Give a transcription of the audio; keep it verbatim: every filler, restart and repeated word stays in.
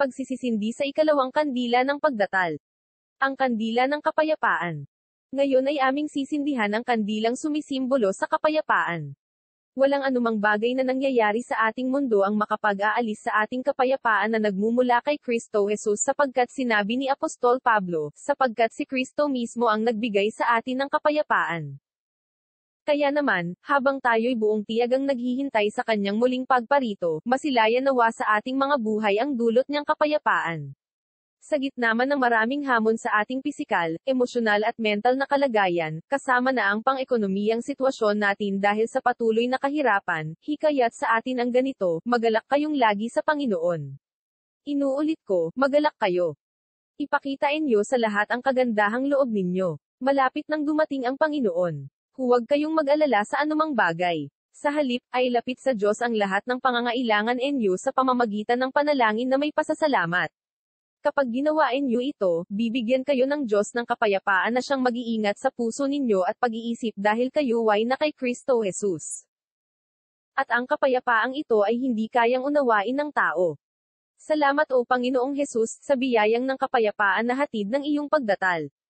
pagsisisindi sa ikalawang kandila ng pagdatal. Ang kandila ng kapayapaan. Ngayon ay aming sisindihan ang kandilang sumisimbolo sa kapayapaan. Walang anumang bagay na nangyayari sa ating mundo ang makapag-aalis sa ating kapayapaan na nagmumula kay Kristo Jesus sapagkat sinabi ni Apostol Pablo, sapagkat si Kristo mismo ang nagbigay sa atin ng kapayapaan. Kaya naman, habang tayo'y buong tiyagang naghihintay sa kanyang muling pagparito, masilayan nawa sa ating mga buhay ang dulot niyang kapayapaan. Sa gitna man ng maraming hamon sa ating pisikal, emosyonal at mental na kalagayan, kasama na ang pang-ekonomiyang sitwasyon natin dahil sa patuloy na kahirapan, hikayat sa atin ang ganito, magalak kayong lagi sa Panginoon. Inuulit ko, magalak kayo. Ipakita inyo sa lahat ang kagandahang loob ninyo. Malapit nang dumating ang Panginoon. Huwag kayong mag-alala sa anumang bagay. Sa halip, ay lapit sa Diyos ang lahat ng pangangailangan inyo sa pamamagitan ng panalangin na may pasasalamat. Kapag ginawain niyo ito, bibigyan kayo ng Diyos ng kapayapaan na siyang mag-iingat sa puso ninyo at pag-iisip dahil kayo ay na kay Kristo Jesus. At ang kapayapaang ito ay hindi kayang unawain ng tao. Salamat o Panginoong Jesus, sa biyayang ng kapayapaan na hatid ng iyong pagdatal.